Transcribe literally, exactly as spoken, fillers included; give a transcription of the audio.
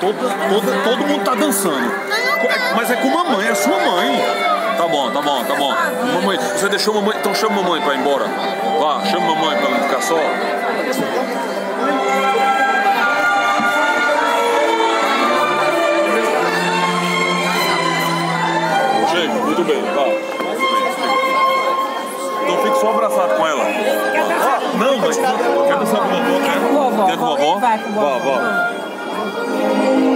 todo, todo, todo mundo tá dançando. É, mas é com mamãe, é a sua mãe. Tá bom, tá bom, tá bom. Mamãe, você deixou mamãe, então chama mamãe pra ir embora. Vá, chama mamãe pra não ficar só. Chega, muito bem, vá. Então fique só abraçado com ela. Ah, não, mas quer dançar com a vovó, né? Vovó, quer com a vovó? vai com a vovó. Vó, vó.